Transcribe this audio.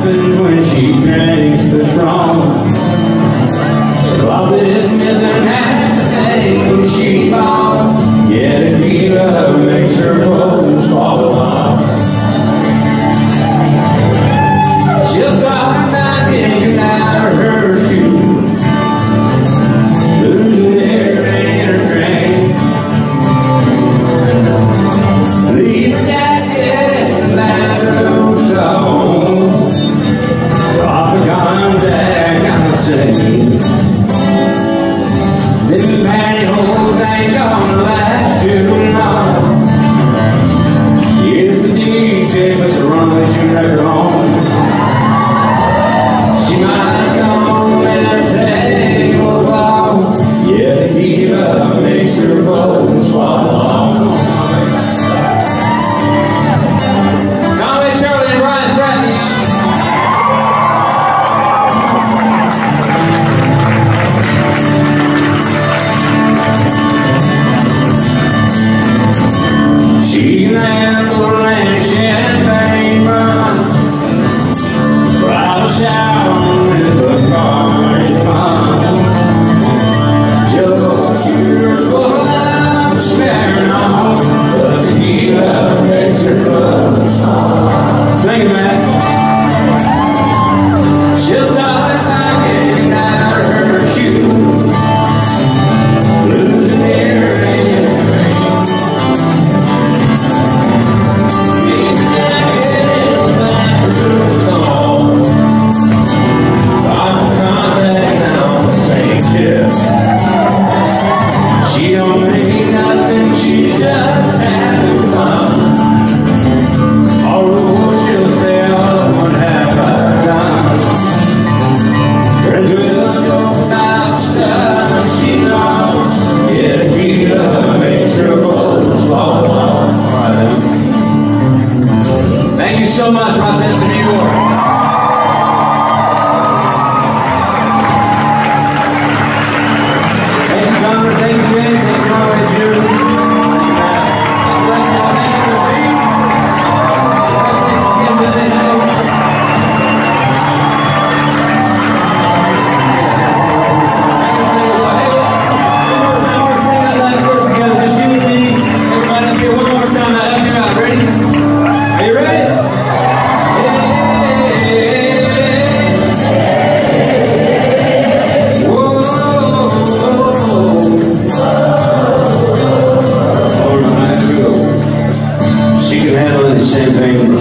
happens when she drinks the strong. The closet is missing everything when she falls. Yeah, tequila makes her clothes fall off. She'll start knocking out her shoes, losing everything in her drink. Leave her jacket in the bathroom song. Drop the contact, I'm saying. Them pantyhose ain't gonna last too long. Here's the DJ, but the runaway tune record on. She might come home with her table off. Yeah, tequila makes her clothes fall off. She ran for land, champagne runs, bridal shower with the party fun. Jello shooters full of smearing on, the tequila makes her clothes fall. Thank you, man. She'll start knocking out her shoes, losing everything in her drink. She don't make nothing, she's just having fun. Although she'll say, oh, what have I done? Friends will know about stuff she knows. Yeah, tequila makes her clothes fall off. All right, then. Thank you so much, Rochester, New York. Champagne